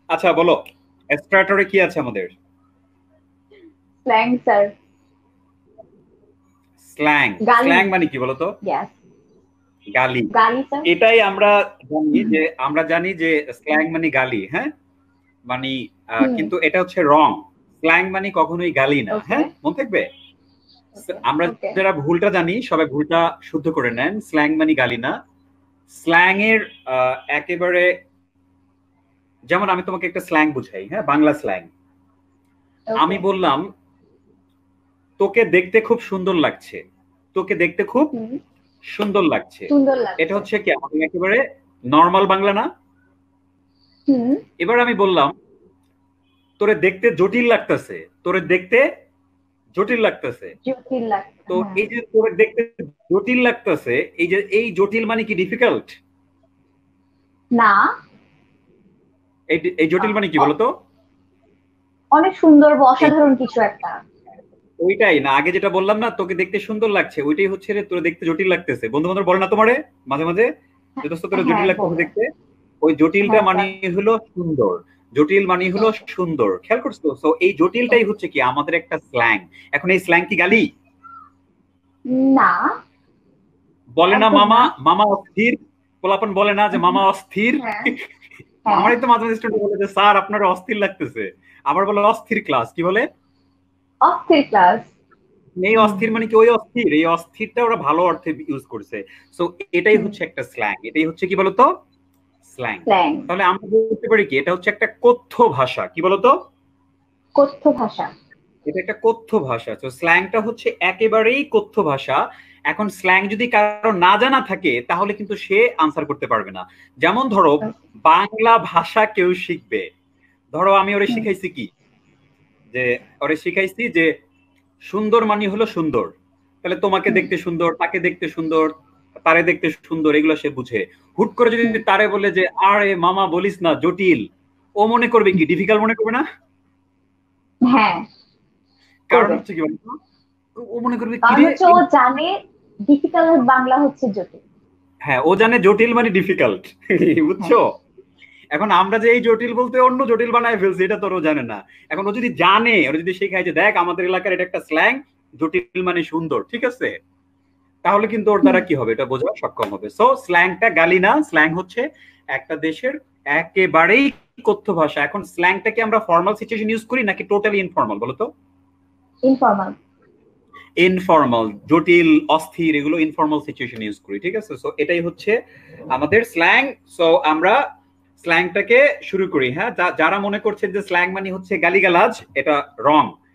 আচ্ছা বলো, স্ট্রাটারে কি আছে আমাদের? Slang sir. স্ল্যাং। গালি। স্ল্যাং মানে কি বলো তো? ইয়াস। গালি। গালি স্যার। এটাই আমরা জানি যে স্ল্যাং মানে গালি, হ্যাঁ? মানে হুম। কিন্তু এটা হচ্ছে রং। স্ল্যাং মানে কখনোই গালি না, ওকে। হ্যাঁ, মনে থাকবে। ওকে। আমরা ওকে। যারা ভুলটা জানি সবাই ভুলটা শুদ্ধ করে নেন। স্ল্যাং মানে গালি না। স্ল্যাং এর একেবারে, যেমন আমি তোমাকে একটা স্ল্যাং বুঝাই, হ্যাঁ, বাংলা স্ল্যাং। ওকে। আমি বললাম তোকে দেখতে খুব সুন্দর লাগছে। তোকে দেখতে খুব হুম। সুন্দর লাগছে। সুন্দর এটা লাগছে। হচ্ছে কি আমাদের একেবারে নর্মাল বাংলা না? হুম। এবার আমি বললাম তোরে দেখতে জটিল লাগতেছে। তোরে দেখতে জটিল লাগতেছে। জটিল লাগছে, তো হ্যাঁ। এই যে তোরে দেখতে জটিল লাগতেছে, এই যে এই জটিল মানে কি ডিফিকাল্ট? না। এই এই জটিল মানে কি অ- বলতো? অনেক সুন্দর বা এই অসাধারণ কিছু একটা। ওইটাই না, আগে যেটা বললাম না তোকে দেখতে সুন্দর লাগছে, ওইটাই হচ্ছে রে তোরে দেখতে জটিল লাগতেছে। বন্ধু বান্ধব বলে না তোমারে মাঝে মাঝে যে হ্যাঁ। দোস্ত তোরে হ্যাঁ, জটিল লাগতেছে বলে। দেখতে? ওই জটিলটা হ্যাঁ মানে স্যার। হলো সুন্দর। জটিল মানে হলো ওকে। সুন্দর, খেয়াল করছো? তো এই জটিলটাই ওকে। হচ্ছে কি আমাদের একটা স্ল্যাং। এখন এই স্ল্যাং কি গালি? না, বলে না একদম মামা, না। মামা অস্থির। পোলাপন বলে না যে মামা অস্থির। হ্যাঁ। হ্যাঁ। আমারই তো মাঝে মাঝে স্টুডেন্ট বলে যে স্যার আপনার অস্থির লাগতেছে। আবার বলে অস্থির ক্লাস, কি বলে? অস্থির ক্লাস। এই হুম। অস্থির মানে কি ওই অস্থির? এই অস্থিরটা ওরা ভালো অর্থে ইউজ করছে। সো এটাই হুম। হচ্ছে একটা স্ল্যাং, এটাই হচ্ছে কি বলতো, স্ল্যাং। স্ল্যাং। তাহলে আমরা বলতে পারি কি এটা হচ্ছে একটা কথ্য ভাষা, কি বলতো? কথ্য ভাষা। এটা একটা কথ্য ভাষা। তো স্ল্যাংটা হচ্ছে একেবারেই কথ্য ভাষা। এখন স্ল্যাং যদি কারো না জানা থাকে তাহলে কিন্তু সে আনসার করতে পারবে না। যেমন ধরো বাংলা ভাষা কেউ শিখবে, ধরো আমি ওরে হুম। শিখাইছি কি, যে ওরে শিখাইছি যে সুন্দর মানে হলো সুন্দর। তাহলে তোমাকে হুম। দেখতে সুন্দর, তাকে দেখতে সুন্দর, তারে দেখতে সুন্দর, এগুলো সে বুঝে। হুট করে যদি হুম। তারে বলে যে আরে মামা বলিস না জটিল, ও মনে করবে কি ডিফিকাল্ট মনে করবে না? হ্যাঁ, কারণ করবে। হচ্ছে কি বলতো, ও মনে করবে কি কারণ রে হচ্ছে ও জানে ডিফিকাল্ট বাংলা হচ্ছে জটিল। হ্যাঁ, ও জানে জটিল মানে ডিফিকাল্ট। হ্যাঁ। বুঝছো? এখন আমরা যে এই জটিল বলতে অন্য জটিল বানায় ফেলছি, এটা তোর ও জানে না। এখন ও যদি জানে, ওরা যদি শেখায় যে দেখ আমাদের এলাকার এটা একটা স্ল্যাং, জটিল মানে সুন্দর, ঠিক আছে, তাহলে কিন্তু ওর হুম। দ্বারা কি হবে এটা বোঝা সক্ষম হবে। সো স্ল্যাংটা গালি না, স্ল্যাং হচ্ছে একটা দেশের একেবারেই কথ্য ভাষা। এখন স্ল্যাংটাকে আমরা ফর্মাল সিচুয়েশন ইউজ করি নাকি টোটালি ইনফর্মাল বলতো? ইনফর্মাল। ইনফর্মাল, জটিল, অস্থির, এগুলো ইনফর্মাল সিচুয়েশন ইউজ করি, ঠিক আছে। সো এটাই হচ্ছে আমাদের স্ল্যাং। সো আমরা স্ল্যাংটাকে শুরু করি, হ্যাঁ। যারা মনে করছে যে স্ল্যাং মানে হচ্ছে গালিগালাজ, এটা রং।